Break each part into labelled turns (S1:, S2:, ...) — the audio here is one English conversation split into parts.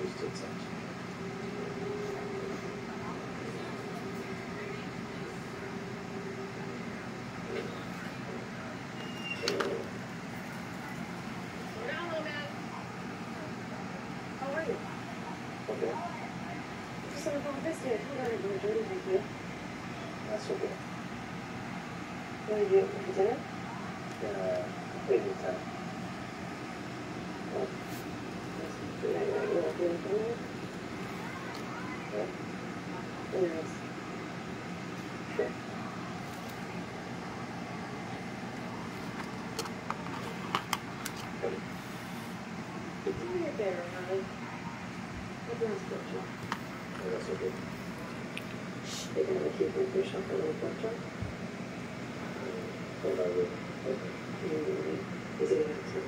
S1: boosted sense.
S2: How are you?
S1: Okay.
S2: Just on the phone with this dude. Hold on, I'm doing dirty with you.
S1: That's okay.
S2: What did you do for dinner?
S1: Maybe time.
S2: Well, you like doing for me?
S1: Yeah.
S2: Really nice.
S1: Sure.
S2: It's a weird bear, honey. Everyone's virtual.
S1: Oh, that's okay.
S2: You're gonna keep yourself a little virtual?
S1: What I will.
S2: Okay. Is it an accent?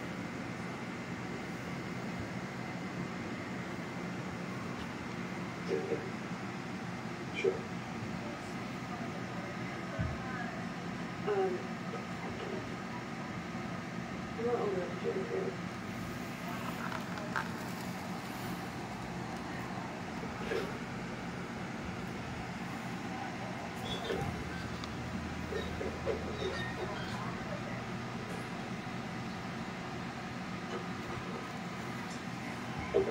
S2: Okay.
S1: Sure.
S2: I'm not old enough to drink really.
S1: Okay.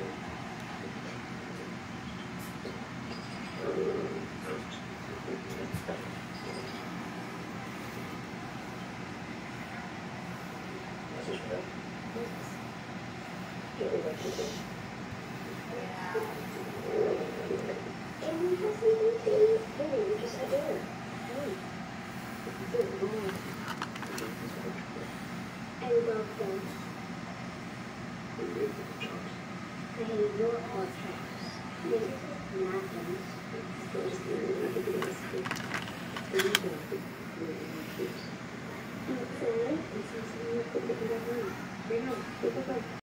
S1: That's just bad.
S2: Get me back to dinner. Can we have something to eat? Hey, we just had dinner. Hey. Good Lord. I love them.
S1: We made the chunks.
S2: I hate your hot chops. This is napkins. It's supposed to be like a biscuit. It's really good. It's alright. This is something you could pick it up on. Here you go. Pick it up.